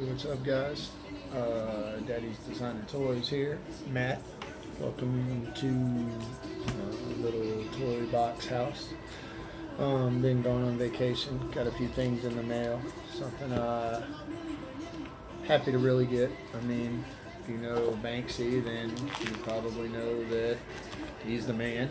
What's up, guys? Daddy's Designer Toys here. Matt, welcome to little toy box house. Been going on vacation. Got a few things in the mail. Something happy to really get. I mean, if you know Banksy, then you probably know that he's the man.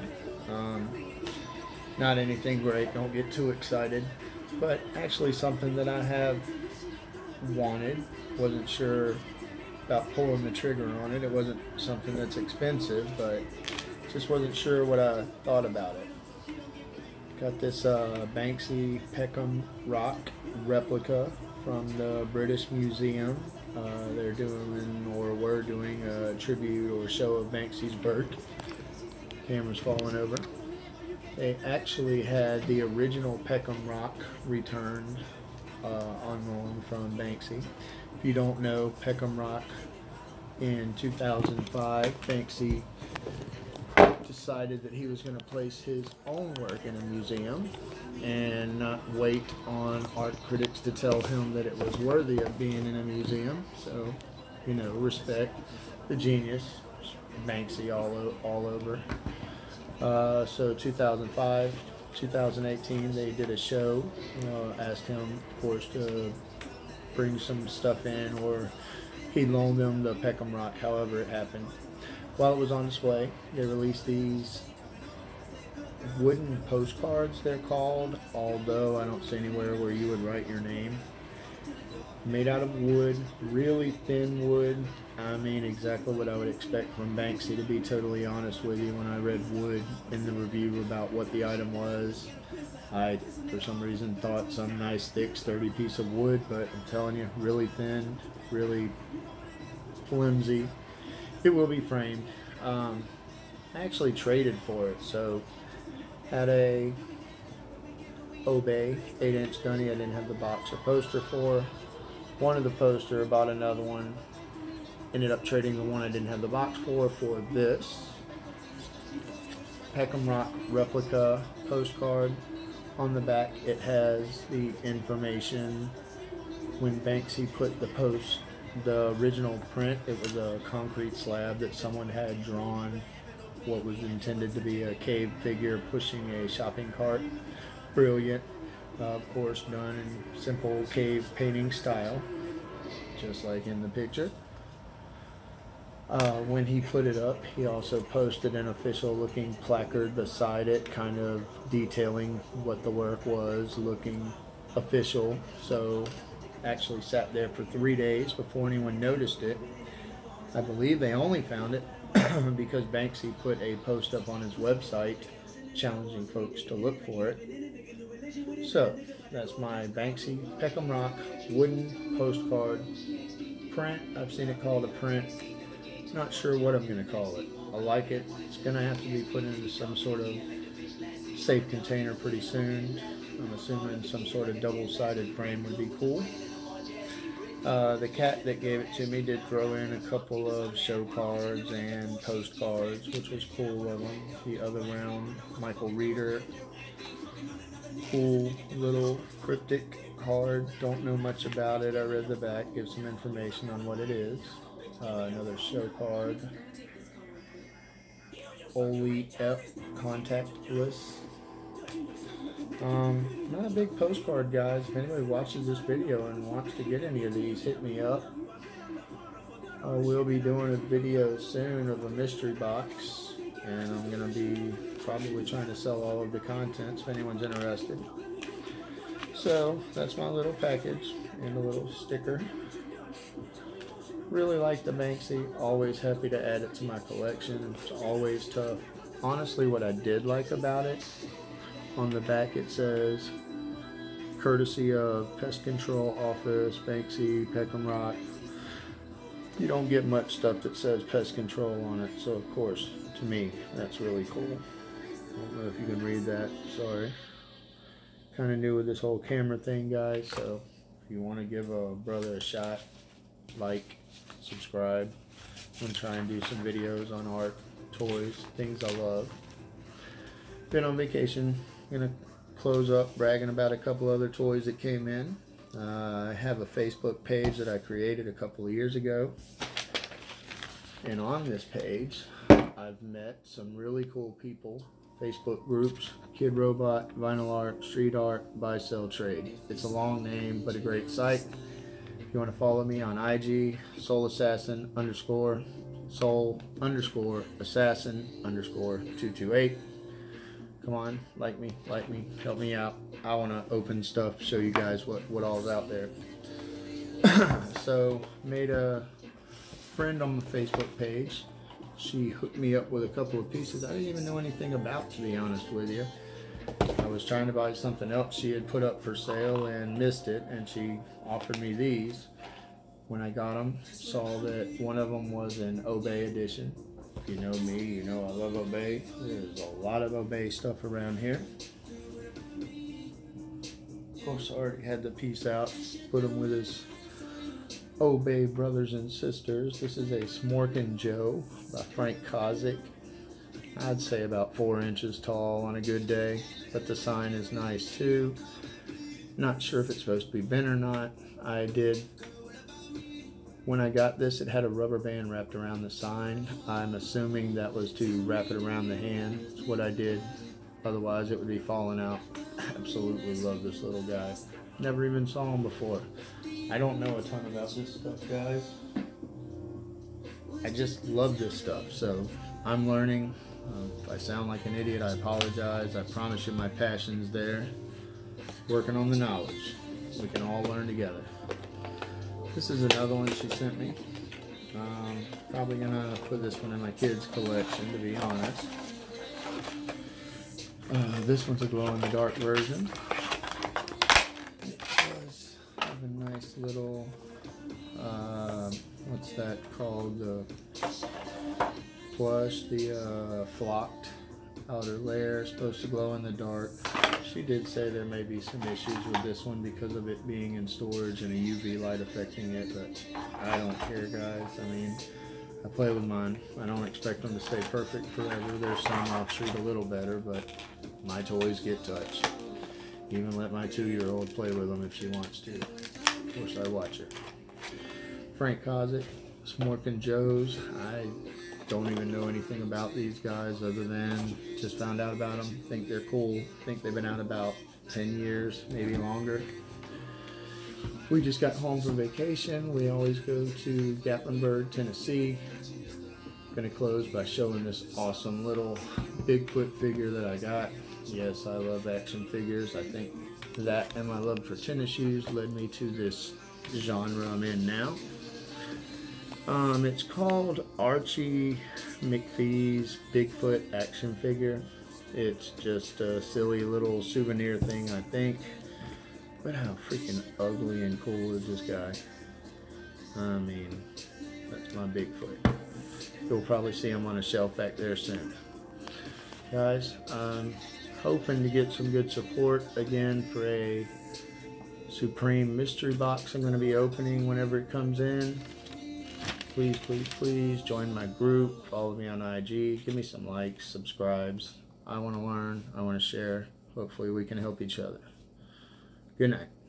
Not anything great. Don't get too excited. But actually something that I have wanted. Wasn't sure about pulling the trigger on it. It wasn't something that's expensive, but just wasn't sure what I thought about it. Got this Banksy Peckham rock replica from the British Museum. They're doing, or were doing, a tribute or show of Banksy's birth. Camera's falling over. They actually had the original Peckham rock returned on loan from Banksy. If you don't know, Peckham rock in 2005, Banksy decided that he was going to place his own work in a museum and not wait on art critics to tell him that it was worthy of being in a museum. So, you know, respect the genius, Banksy all over. So 2005, 2018, they did a show. Asked him, of course, to bring some stuff in, or he loaned them the Peckham rock, however it happened. While it was on display, they released these wooden postcards, they're called, although I don't see anywhere where you would write your name. Made out of wood, really thin wood. I mean, exactly what I would expect from Banksy, to be totally honest with you. When I read wood in the review about what the item was, I, for some reason, thought some nice, thick, sturdy piece of wood, but I'm telling you, really thin, really flimsy. It will be framed. I actually traded for it, so had a Obey 8-inch gunny I didn't have the box or poster for. Wanted the poster, bought another one. Ended up trading the one I didn't have the box for this Peckham rock replica postcard. On the back it has the information when Banksy put the original print. It was a concrete slab that someone had drawn what was intended to be a cave figure pushing a shopping cart. Brilliant. Of course, done in simple cave painting style, just like in the picture. When he put it up, he also posted an official looking placard beside it, kind of detailing what the work was, looking official. So actually sat there for 3 days before anyone noticed it. I believe they only found it because Banksy put a post up on his website challenging folks to look for it. So that's my Banksy Peckham rock wooden postcard print. I've seen it called a print. Not sure what I'm going to call it. I like it. It's going to have to be put into some sort of safe container pretty soon. I'm assuming some sort of double-sided frame would be cool. The cat that gave it to me did throw in a couple of show cards and postcards, which was cool of them. The other round, Michael Reeder. Cool little cryptic card. Don't know much about it. I read the back, gives some information on what it is. Another show card. Oli F contactless. Not a big postcard, guys. If anybody watches this video and wants to get any of these, hit me up. I will be doing a video soon of a mystery box, and I'm going to be probably trying to sell all of the contents if anyone's interested. So that's my little package and a little sticker. Really like the Banksy. Always happy to add it to my collection. It's always tough. Honestly, what I did like about it, on the back it says, courtesy of Pest Control Office, Banksy, Peckham rock. You don't get much stuff that says Pest Control on it, so of course, to me, that's really cool. I don't know if you can read that, sorry. Kind of new with this whole camera thing, guys, so if you want to give a brother a shot, like, subscribe. I'm going to try and do some videos on art, toys, things I love. Been on vacation. Going to close up bragging about a couple other toys that came in. I have a Facebook page that I created a couple of years ago, and on this page I've met some really cool people. Facebook groups: Kidrobot, Vinyl Art, Street Art, Buy Sell Trade. It's a long name but a great site. If you want to follow me on IG, soul_assassin_228. Come on, like me, help me out. I want to open stuff, show you guys what all's out there. So, made a friend on the Facebook page. She hooked me up with a couple of pieces I didn't even know anything about, to be honest with you. I was trying to buy something else she had put up for sale and missed it, and she offered me these. When I got them, saw that one of them was an Obey edition. If you know me, you know I love Obey. There's a lot of Obey stuff around here. Of course, I already had the piece out, put them with his Obey brothers and sisters. This is a Smorkin' Joe by Kozik. I'd say about 4 inches tall on a good day, but the sign is nice too. Not sure if it's supposed to be bent or not. When I got this, it had a rubber band wrapped around the sign. I'm assuming that was to wrap it around the hand. It's what I did. Otherwise, it would be falling out. Absolutely love this little guy. Never even saw him before. I don't know a ton about this stuff, guys. I just love this stuff, so I'm learning. If I sound like an idiot, I apologize. I promise you my passion's there. Working on the knowledge. We can all learn together. This is another one she sent me. Probably gonna put this one in my kids' collection, to be honest. This one's a glow-in-the-dark version. It does have a nice little, what's that called? The plush, the flocked outer layer, supposed to glow in the dark. She did say there may be some issues with this one because of it being in storage and a UV light affecting it, but I don't care, guys. I mean, I play with mine. I don't expect them to stay perfect forever. There's some I'll treat a little better, but my toys get touched. Even let my 2-year-old play with them if she wants to. Of course, I watch her. Kozik, Smorkin' Joes. I don't even know anything about these guys other than just found out about them. Think they're cool. Think they've been out about 10 years, maybe longer. We just got home from vacation. We always go to Gatlinburg, Tennessee. Gonna close by showing this awesome little Bigfoot figure that I got. Yes, I love action figures. I think that and my love for tennis shoes led me to this genre I'm in now. It's called Archie McPhee's Bigfoot action figure. It's just a silly little souvenir thing, I think. But how freaking ugly and cool is this guy? I mean, that's my Bigfoot. You'll probably see him on a shelf back there soon. Guys, I'm hoping to get some good support again for a Supreme mystery box I'm going to be opening whenever it comes in. Please, please, please join my group. Follow me on IG. Give me some likes, subscribes. I want to learn. I want to share. Hopefully we can help each other. Good night.